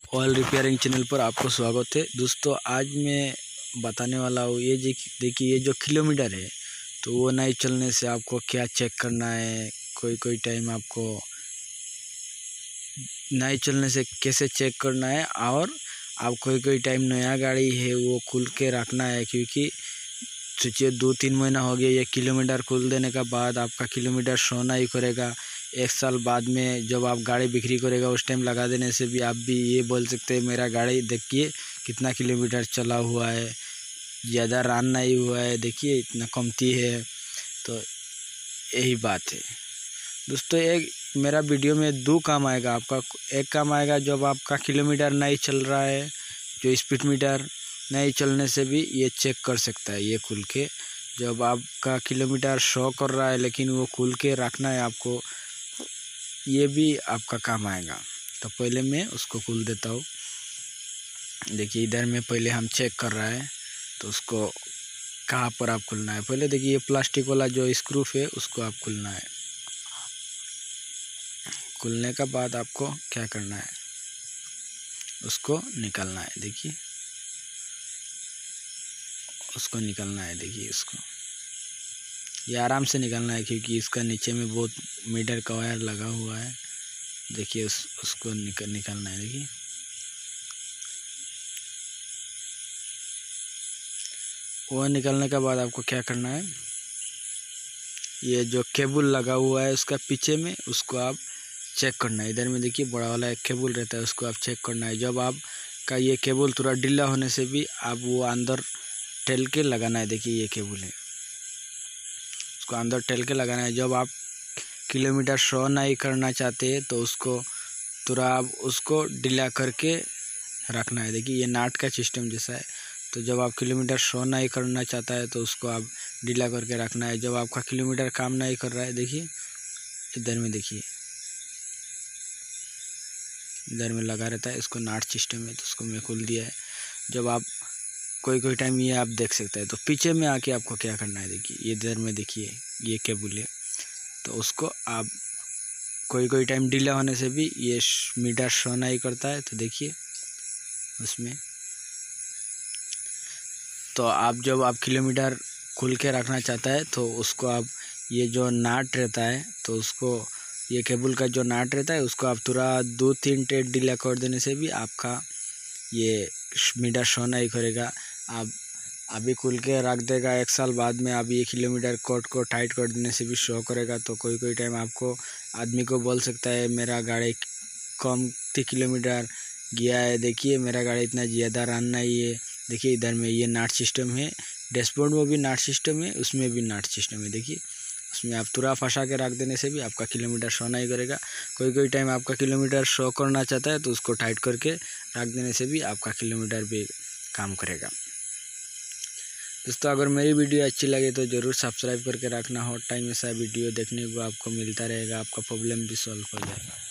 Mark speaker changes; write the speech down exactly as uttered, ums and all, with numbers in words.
Speaker 1: Oil repairing channel पर आपको स्वागत है। दोस्तों आज मैं बताने वाला हूँ ये जी देखिए, ये जो किलोमीटर है तो वो नहीं चलने से आपको क्या चेक करना है। कोई कोई टाइम आपको नहीं चलने से कैसे चेक करना है, और आप कोई कोई टाइम नया गाड़ी है वो खुल के रखना है, क्योंकि सोचिए दो तीन महीना हो गया ये किलोमीटर खोल देने का बाद आपका किलोमीटर शो नहीं करेगा। एक साल बाद में जब आप गाड़ी बिक्री करेगा उस टाइम लगा देने से भी आप भी ये बोल सकते हैं मेरा गाड़ी देखिए कितना किलोमीटर चला हुआ है, ज़्यादा रन नहीं हुआ है, देखिए इतना कमती है। तो यही बात है दोस्तों। एक मेरा वीडियो में दो काम आएगा आपका। एक काम आएगा जब आपका किलोमीटर नहीं चल रहा है, जो स्पीड मीटर नहीं चलने से भी ये चेक कर सकता है। ये खुल के जब आपका किलोमीटर शो कर रहा है लेकिन वो खुल के रखना है आपको, ये भी आपका काम आएगा। तो पहले मैं उसको खोल देता हूँ। देखिए इधर में पहले हम चेक कर रहा है तो उसको कहाँ पर आप खुलना है। पहले देखिए ये प्लास्टिक वाला जो स्क्रू है उसको आप खुलना है। खुलने का बाद आपको क्या करना है, उसको निकालना है। देखिए उसको निकालना है, देखिए उसको ये आराम से निकालना है, क्योंकि इसका नीचे में बहुत मीटर का वायर लगा हुआ है। देखिए उस उसको निकल निकालना है। देखिए वो निकालने के बाद आपको क्या करना है, ये जो केबल लगा हुआ है उसका पीछे में उसको आप चेक करना है। इधर में देखिए बड़ा वाला एक केबल रहता है, उसको आप चेक करना है। जब आप का ये केबल थोड़ा ढीला होने से भी आप वो अंदर टेल के लगाना है। देखिए ये केबल है, उसको अंदर टेल के लगाना है। जब आप किलोमीटर शो नहीं करना चाहते तो उसको थोड़ा आप उसको ढीला करके रखना है। देखिए ये नाट का सिस्टम जैसा है। तो जब आप किलोमीटर शो नहीं करना चाहता है तो उसको आप ढीला करके रखना है। जब आपका किलोमीटर काम नहीं कर रहा है, देखिए इधर में देखिए इधर में लगा रहता है, इसको नाट सिस्टम है तो उसको मैं खोल दिया है। जब आप कोई कोई टाइम ये आप देख सकते हैं तो पीछे में आके आपको क्या करना है, देखिए ये इधर में देखिए ये केबल है तो उसको आप कोई कोई टाइम ढीला होने से भी ये मीटर शो नहीं करता है। तो देखिए उसमें तो आप जब आप किलोमीटर खुल के रखना चाहता है तो उसको आप ये जो नाट रहता है तो उसको ये केबल का जो नाट रहता है उसको आप थोड़ा दो तीन टेट ढीला कर देने से भी आपका ये मीटर शो नहीं करेगा। आप अभी खुल के रख देगा, एक साल बाद में आप ये किलोमीटर कोड को टाइट कर देने से भी शो करेगा। तो कोई कोई टाइम आपको आदमी को बोल सकता है मेरा गाड़ी कम किलोमीटर गया है, देखिए मेरा गाड़ी इतना ज़्यादा रन नहीं है। देखिए इधर में ये नाट सिस्टम है, डैशबोर्ड में भी नाट सिस्टम है, उसमें भी नाट सिस्टम है। देखिए उसमें आप तुरा फंसा के रख देने से भी आपका किलोमीटर शो नहीं करेगा। कोई कोई टाइम आपका किलोमीटर शो करना चाहता है तो उसको टाइट करके रख देने से भी आपका किलोमीटर भी काम करेगा। दोस्तों अगर मेरी वीडियो अच्छी लगे तो ज़रूर सब्सक्राइब करके रखना। हर टाइम ऐसा वीडियो देखने को आपको मिलता रहेगा, आपका प्रॉब्लम भी सॉल्व हो जाएगा।